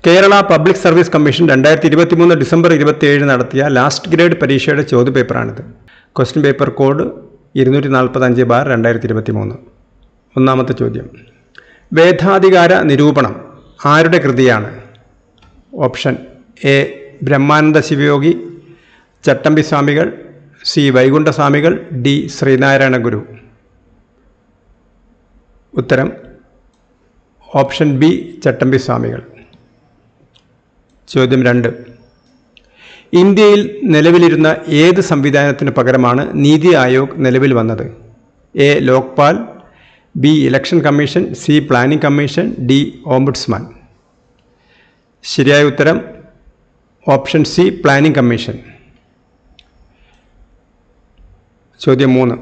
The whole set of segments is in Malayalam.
Kerala public service commission 2023 December 27 നടത്തിയ ലാസ്റ്റ് ഗ്രേഡ് പരീക്ഷയുടെ ചോദ്യപേപ്പറാണിത്. Question paper code 245/2023. ഒന്നാമത്തെ ചോദ്യം, വേദാധികാര നിരൂപണം ആരുടെ കൃതിയാണ്? Option A Brahmananda Shivayogi, Chattambi Swamikal, C Vaikuntha സ്വാമികൾ, ഡി ശ്രീനാരായണ ഗുരു. ഉത്തരം ഓപ്ഷൻ ബി ചട്ടമ്പി സ്വാമികൾ. ചോദ്യം 2, ഇന്ത്യയിൽ നിലവിലിരുന്ന ഏത് സംവിധാനത്തിന് പകരമാണ് നീതി ആയോഗ് നിലവിൽ വന്നത്? A Lokpal, B election commission, C planning commission, D ombudsman. ശരിയായ ഉത്തരം ഓപ്ഷൻ സി പ്ലാനിംഗ് കമ്മീഷൻ. ചോദ്യം 3,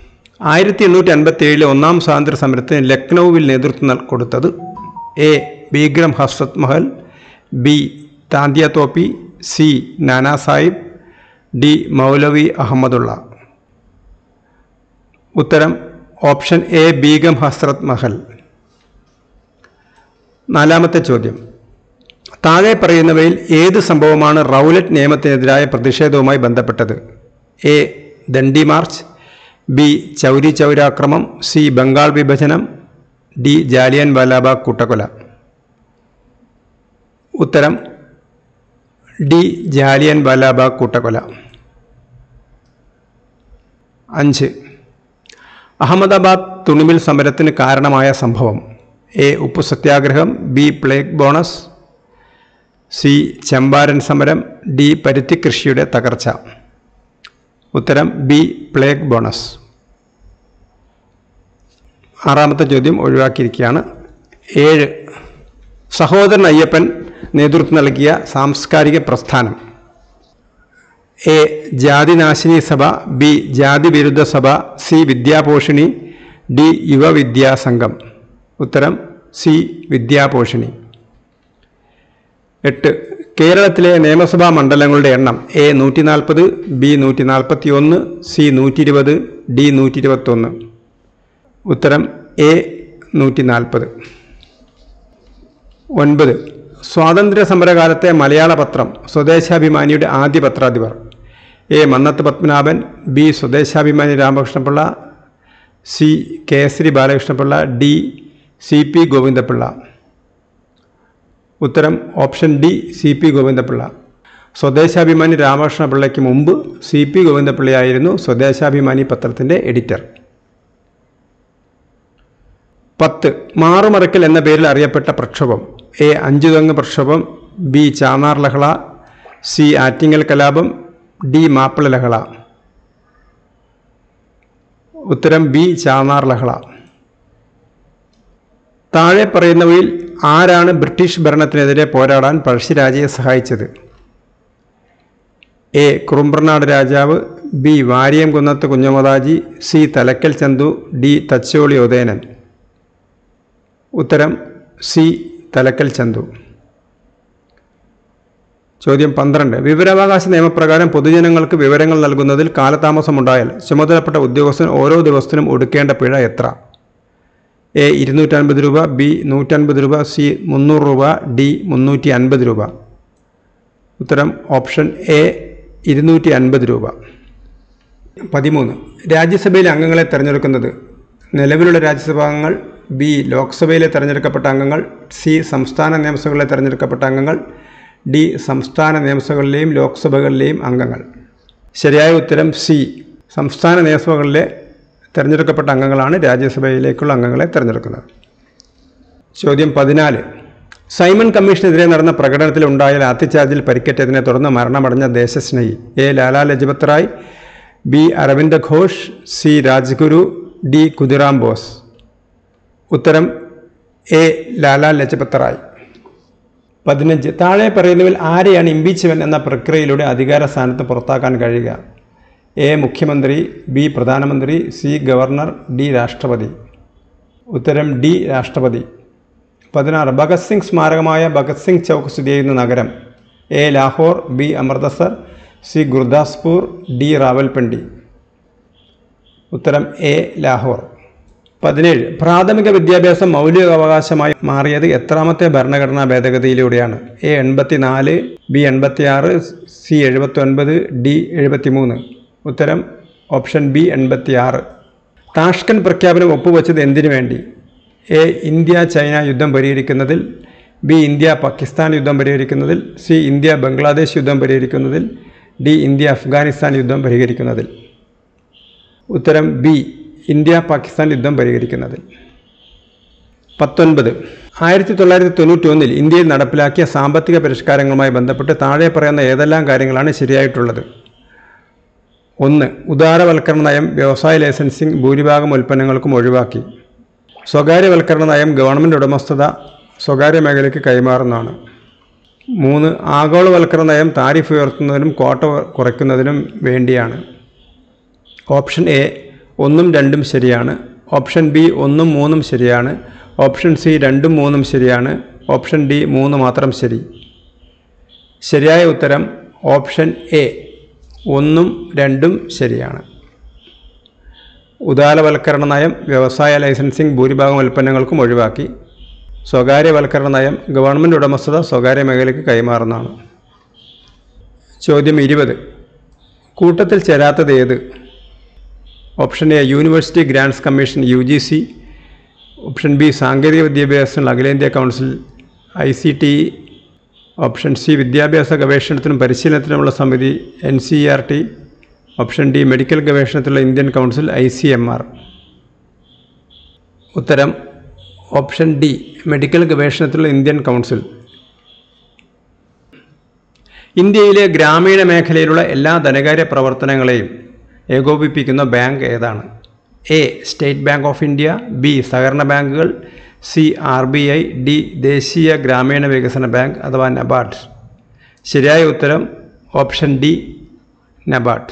1857 ഒന്നാം സ്വാതന്ത്ര്യ സമരത്തിന് ലക്നൌവിൽ നേതൃത്വം കൊടുത്തത്? A Begum Hazrat Mahal, B Tantia Tope, C Nana Sahib, D Maulavi Ahmadullah. ഉത്തരം ഓപ്ഷൻ എ ബീഗം ഹസ്രത് മഹൽ. നാലാമത്തെ ചോദ്യം, താഴെ പറയുന്നവയിൽ ഏത് സംഭവമാണ് റൗലറ്റ് നിയമത്തിനെതിരായ പ്രതിഷേധവുമായി ബന്ധപ്പെട്ടത്? A Dandi march, B Chauri ചൗരാക്രമം, സി ബംഗാൾ വിഭജനം, ഡി ജാലിയൻ വാലാബാഗ് കൂട്ടക്കൊല. ഉത്തരം ഡി ജാലിയൻ വാലാബാഗ് കൂട്ടക്കൊല. 5, അഹമ്മദാബാദ് തുണിമിൽ സമരത്തിന് കാരണമായ സംഭവം? എ ഉപ്പു സത്യാഗ്രഹം, B plague bonus, C Champaran സമരം, ഡി പരുത്തി കൃഷിയുടെ തകർച്ച. ഉത്തരം ബി പ്ലേഗ് ബോണസ്. ആറാമത്തെ ചോദ്യം ഒഴിവാക്കിയിരിക്കുകയാണ്. 7, സഹോദരൻ അയ്യപ്പൻ നേതൃത്വം നൽകിയ സാംസ്കാരിക പ്രസ്ഥാനം? എ ജാതിനാശിനി സഭ, ബി ജാതി വിരുദ്ധ സഭ, സി വിദ്യാപോഷിണി, ഡി യുവവിദ്യാസംഘം. ഉത്തരം സി വിദ്യാപോഷിണി. 8, കേരളത്തിലെ നിയമസഭാ മണ്ഡലങ്ങളുടെ എണ്ണം? A 140, B 141, C 120, D 121. ഉത്തരം എ 140. 9, സ്വാതന്ത്ര്യ സമരകാലത്തെ മലയാള പത്രം സ്വദേശാഭിമാനിയുടെ ആദ്യ പത്രാധിപർ? A Mannath Padmanabhan, B Swadeshabhimani Ramakrishna Pillai, C Kesari Balakrishna Pillai, D C P Govinda Pillai. ഉത്തരം option D C P Govinda Pillai. Swadeshabhimani രാമകൃഷ്ണപിള്ളയ്ക്ക് മുമ്പ് സി പി ഗോവിന്ദപിള്ളയായിരുന്നു സ്വദേശാഭിമാനി പത്രത്തിൻ്റെ എഡിറ്റർ. 10, മാറുമറക്കൽ എന്ന പേരിൽ അറിയപ്പെട്ട പ്രക്ഷോഭം? എ അഞ്ചുതെങ്ങ് പ്രക്ഷോഭം, ബി ചാന്നാർ ലഹള, സി ആറ്റിങ്ങൽ കലാപം, ഡി മാപ്പിള ലഹള. ഉത്തരം ബി ചാന്നാർ ലഹള. താഴെ പറയുന്നവയിൽ ആരാണ് ബ്രിട്ടീഷ് ഭരണത്തിനെതിരെ പോരാടാൻ പഴശ്ശിരാജയെ സഹായിച്ചത്? എ കുറുമ്പ്രനാട് രാജാവ്, B Variyamkunnath Kunjahammad Haji, C Thalakkal Chandu, D Thacholi Udayanan. ഉത്തരം സി തലക്കൽ ചന്തു. ചോദ്യം 12, വിവരാവകാശ നിയമപ്രകാരം പൊതുജനങ്ങൾക്ക് വിവരങ്ങൾ നൽകുന്നതിൽ കാലതാമസമുണ്ടായാൽ ചുമതലപ്പെട്ട ഉദ്യോഗസ്ഥൻ ഓരോ ദിവസത്തിനും ഒടുക്കേണ്ട പിഴ എത്ര? എ 250 രൂപ, ബി 150 രൂപ, സി 300 രൂപ, ഡി 350 രൂപ. ഉത്തരം ഓപ്ഷൻ എ 250 രൂപ. 13, രാജ്യസഭയിലെ അംഗങ്ങളെ തിരഞ്ഞെടുക്കുന്നത്? നിലവിലുള്ള രാജ്യസഭാ അംഗങ്ങൾ, ബി ലോക്സഭയിലെ തിരഞ്ഞെടുക്കപ്പെട്ട അംഗങ്ങൾ, സി സംസ്ഥാന നിയമസഭകളിലെ തിരഞ്ഞെടുക്കപ്പെട്ട അംഗങ്ങൾ, ഡി സംസ്ഥാന നിയമസഭകളിലെയും ലോക്സഭകളിലെയും അംഗങ്ങൾ. ശരിയായ ഉത്തരം സി സംസ്ഥാന നിയമസഭകളിലെ തിരഞ്ഞെടുക്കപ്പെട്ട അംഗങ്ങളാണ് രാജ്യസഭയിലേക്കുള്ള അംഗങ്ങളെ തിരഞ്ഞെടുക്കുന്നത്. ചോദ്യം 14, സൈമൺ കമ്മീഷനെതിരെ നടന്ന പ്രകടനത്തിൽ ഉണ്ടായ ലാത്തിച്ചാർജിൽ പരിക്കേറ്റതിനെ തുടർന്ന് മരണമടഞ്ഞ ദേശസ്നേഹി? A Lala Lajpat Rai, B Aurobindo Ghosh, C Rajguru, D Khudiram Bose. ഉത്തരം എ ലാലാ ലജ്പത് റായ്. 15, താഴെ പറയുന്നവയിൽ ആരെയാണ് ഇംപീച്ച്മെന്റ് എന്ന പ്രക്രിയയിലൂടെ അധികാര സ്ഥാനത്ത് പുറത്താക്കാൻ കഴിയുക? എ മുഖ്യമന്ത്രി, ബി പ്രധാനമന്ത്രി, സി ഗവർണർ, ഡി രാഷ്ട്രപതി. ഉത്തരം ഡി രാഷ്ട്രപതി. 16, ഭഗത് സിംഗ് സ്മാരകമായ ഭഗത് സിംഗ് ചൗക്ക് സ്ഥിതി ചെയ്യുന്ന നഗരം? A Lahore, B Amritsar, C Gurdaspur, D Rawalpindi. ഉത്തരം എ ലാഹോർ. 17. പ്രാഥമിക വിദ്യാഭ്യാസം മൗലികാവകാശമായി മാറിയത് എത്രാമത്തെ ഭരണഘടനാ ഭേദഗതിയിലൂടെയാണ്? A 84, B 86, C 79, D 73. ഉത്തരം ഓപ്ഷൻ ബി 86. താഷ്കന്റ് പ്രഖ്യാപനം ഒപ്പുവെച്ചത് എന്തിനു വേണ്ടി? എ ഇന്ത്യ ചൈന യുദ്ധം പരിഹരിക്കുന്നതിൽ, ബി ഇന്ത്യ പാകിസ്ഥാൻ യുദ്ധം പരിഹരിക്കുന്നതിൽ, സി ഇന്ത്യ ബംഗ്ലാദേശ് യുദ്ധം പരിഹരിക്കുന്നതിൽ, ഡി ഇന്ത്യ അഫ്ഗാനിസ്ഥാൻ യുദ്ധം പരിഹരിക്കുന്നതിൽ. ഉത്തരം ബി ഇന്ത്യ പാകിസ്ഥാൻ യുദ്ധം പരിഹരിക്കുന്നതിൽ. 19. 1991 ഇന്ത്യയിൽ നടപ്പിലാക്കിയ സാമ്പത്തിക പരിഷ്കാരങ്ങളുമായി ബന്ധപ്പെട്ട് താഴെ പറയുന്ന ഏതെല്ലാം കാര്യങ്ങളാണ് ശരിയായിട്ടുള്ളത്? 1. ഉദാരവൽക്കരണ നയം വ്യവസായ ലൈസൻസിംഗ് ഭൂരിഭാഗം ഉൽപ്പന്നങ്ങൾക്കും ഒഴിവാക്കി. സ്വകാര്യവൽക്കരണ നയം ഗവൺമെൻറ് ഉടമസ്ഥത സ്വകാര്യ മേഖലയ്ക്ക് കൈമാറുന്നതാണ്. 3. ആഗോളവൽക്കരണ നയം താരിഫ് ഉയർത്തുന്നതിനും ക്വാട്ട കുറയ്ക്കുന്നതിനും വേണ്ടിയാണ്. ഓപ്ഷൻ എ 1ഉം 2ഉം ശരിയാണ്. ഓപ്ഷൻ ബി 1ഉം 3ഉം ശരിയാണ്. ഓപ്ഷൻ സി 2ഉം 3ഉം ശരിയാണ്. ഓപ്ഷൻ ഡി 3 മാത്രം ശരി. ശരിയായ ഉത്തരം ഓപ്ഷൻ എ 1ഉം 2ഉം ശരിയാണ്. ഉദാരവൽക്കരണ നയം വ്യവസായ ലൈസൻസിംഗ് ഭൂരിഭാഗം ഉൽപ്പന്നങ്ങൾക്കും ഒഴിവാക്കി. സ്വകാര്യവൽക്കരണ നയം ഗവൺമെൻറ് ഉടമസ്ഥത സ്വകാര്യ മേഖലയ്ക്ക് കൈമാറുന്നതാണ്. ചോദ്യം 20. കൂട്ടത്തിൽ ചേരാത്തത് ഏത്? Option A university grants commission UGC. Option B സാങ്കേതിക വിദ്യാഭ്യാസ അഖിലേന്ത്യാ കൗൺസിൽ ICTE. ഓപ്ഷൻ സി വിദ്യാഭ്യാസ ഗവേഷണത്തിനും പരിശീലനത്തിനുമുള്ള സമിതി NCERT. ഓപ്ഷൻ ഡി മെഡിക്കൽ ഗവേഷണത്തിലുള്ള ഇന്ത്യൻ കൗൺസിൽ ICMR. ഉത്തരം ഓപ്ഷൻ ഡി മെഡിക്കൽ ഗവേഷണത്തിലുള്ള ഇന്ത്യൻ കൗൺസിൽ. ഇന്ത്യയിലെ ഗ്രാമീണ മേഖലയിലുള്ള എല്ലാ ധനകാര്യ പ്രവർത്തനങ്ങളെയും ഏകോപിപ്പിക്കുന്ന ബാങ്ക് ഏതാണ്? A state bank of India, B സഹകരണ ബാങ്കുകൾ, സി RBI, ഡി ദേശീയ ഗ്രാമീണ വികസന ബാങ്ക് അഥവാ നബാർഡ്. ശരിയായ ഉത്തരം ഓപ്ഷൻ ഡി നബാർഡ്.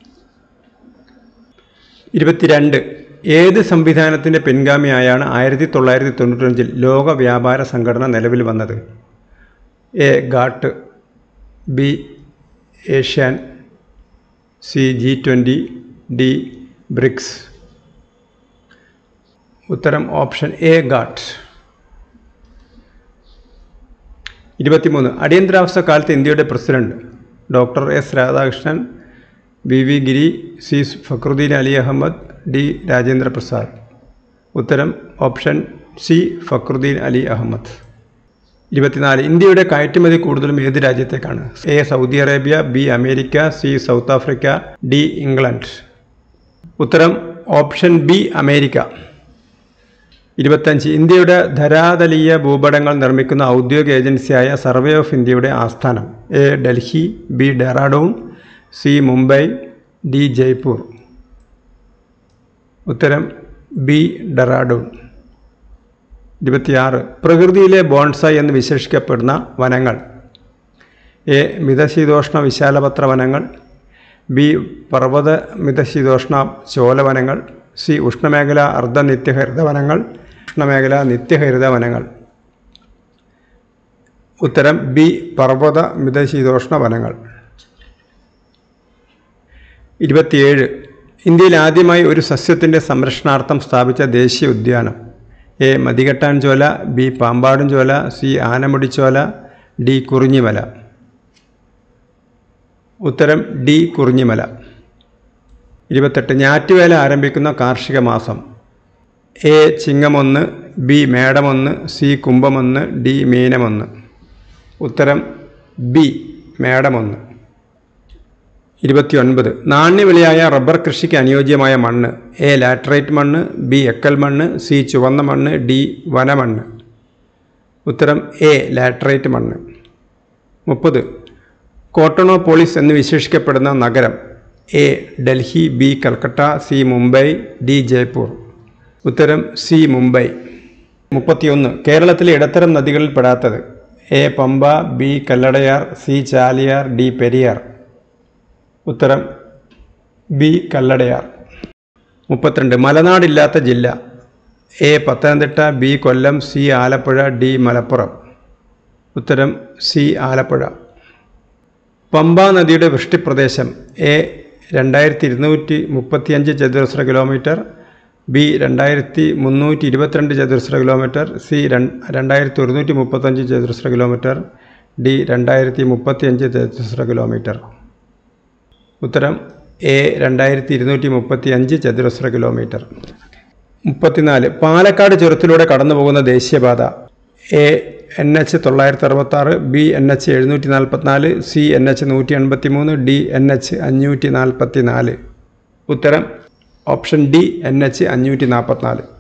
22. ഏത് സംവിധാനത്തിൻ്റെ പിൻഗാമിയായാണ് 1995 ലോക വ്യാപാര സംഘടന നിലവിൽ വന്നത്? A GATT, B ASEAN, C G20, D BRICS. ഉത്തരം ഓപ്ഷൻ എ ഗാട്ട്. 23. അടിയന്തരാവസ്ഥ കാലത്ത് ഇന്ത്യയുടെ president doctor S Radhakrishnan, VV Giri, C Fakhruddin Ali Ahmed, D Rajendra Prasad. ഉത്തരം ഓപ്ഷൻ സി ഫക്രുദ്ദീൻ അലി അഹമ്മദ്. 24. ഇന്ത്യയുടെ കയറ്റുമതി കൂടുതലും ഏത് രാജ്യത്തേക്കാണ്? A Saudi Arabia, B America, C South Africa, D England. ഉത്തരം ഓപ്ഷൻ ബി അമേരിക്ക. 25. ഇന്ത്യയുടെ ധരാതലീയ ഭൂപടങ്ങൾ നിർമ്മിക്കുന്ന ഔദ്യോഗിക ഏജൻസിയായ സർവേ ഓഫ് ഇന്ത്യയുടെ ആസ്ഥാനം? A Delhi, B Dehradun, C Mumbai, D Jaipur. ഉത്തരം ബി ഡെറാഡൂൺ. 26. പ്രകൃതിയിലെ ബോൺസായി എന്ന് വിശേഷിക്കപ്പെടുന്ന വനങ്ങൾ? എ മിതശീതോഷ്ണ വിശാലപത്ര വനങ്ങൾ, ബി പർവ്വത മിതശീതോഷ്ണ ചോലവനങ്ങൾ, സി ഉഷ്ണമേഖല അർദ്ധനിത്യഹരിത വനങ്ങൾ, ഉഷ്ണമേഖല നിത്യഹരിത വനങ്ങൾ. ഉത്തരം ബി പർവ്വത മിതശീതോഷ്ണ വനങ്ങൾ. 27. ഇന്ത്യയിൽ ആദ്യമായി ഒരു സസ്യത്തിൻ്റെ സംരക്ഷണാർത്ഥം സ്ഥാപിച്ച ദേശീയ ഉദ്യാനം? A Mathikettan Shola, B Pampadum Shola, C Anamudi Shola, D Kurinjimala. ഉത്തരം ഡി കുറിഞ്ഞിമല. 28. ഞാറ്റുവേല ആരംഭിക്കുന്ന കാർഷിക മാസം? A Chingam 1, B Medam 1, C Kumbham 1, D മീനം 1. ഉത്തരം ബി മേടം 1. 29. നാണ്യവിളയായ റബ്ബർ കൃഷിക്ക് അനുയോജ്യമായ മണ്ണ്? എ ലാറ്ററൈറ്റ് മണ്ണ്, ബി എക്കൽ മണ്ണ്, സി ചുവന്ന മണ്ണ്, ഡി വനമണ്ണ്. ഉത്തരം എ ലാറ്ററൈറ്റ് മണ്ണ്. 30. കോട്ടണോപോളിസ് എന്ന് വിശേഷിക്കപ്പെടുന്ന നഗരം? A Delhi, B Calcutta, C Mumbai, D Jaipur. ഉത്തരം സി മുംബൈ. 31. കേരളത്തിലെ ഇടത്തരം നദികളിൽ പെടാത്തത്? A Pamba, B Kalladayar, C Chaliyar, D Periyar. ഉത്തരം ബി കല്ലടയാർ. 32. മലനാടില്ലാത്ത ജില്ല? A Pathanamthitta, B Kollam, C Alappuzha, D Malappuram. ഉത്തരം സി ആലപ്പുഴ. പമ്പാ നദിയുടെ വൃഷ്ടിപ്രദേശം? എ 2235 ചതുരശ്ര കിലോമീറ്റർ, ബി 2322 ചതുരശ്ര കിലോമീറ്റർ, സി 2135 ചതുരശ്ര കിലോമീറ്റർ, ഡി 2035 ചതുരശ്ര കിലോമീറ്റർ. ഉത്തരം എ 2235 ചതുരശ്ര കിലോമീറ്റർ. 34. പാലക്കാട് ചുരത്തിലൂടെ കടന്നുപോകുന്ന ദേശീയപാത. A NH 966, B NH 744, C NH 183, D NH 544. ഉത്തരം ഓപ്ഷൻ ഡി NH 544.